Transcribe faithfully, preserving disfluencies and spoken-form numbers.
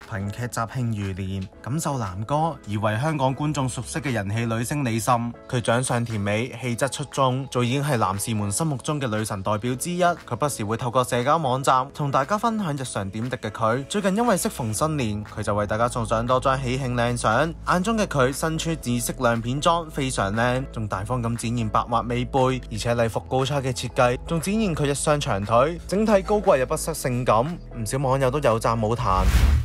憑劇集《慶餘年》感受男歌，而為香港觀眾熟悉嘅人氣女星李沁。佢長相甜美，氣質出眾，早已經係男士們心目中嘅女神代表之一。佢不時會透過社交網站同大家分享日常點滴嘅佢，最近因為適逢新年，佢就為大家送上多張喜慶靚相。眼中嘅佢身穿紫色亮片裝，非常靚，仲大方咁展現白滑美背，而且禮服高叉嘅設計，仲展現佢一雙長腿，整體高貴又不失性感。唔少網友都有讚冇彈。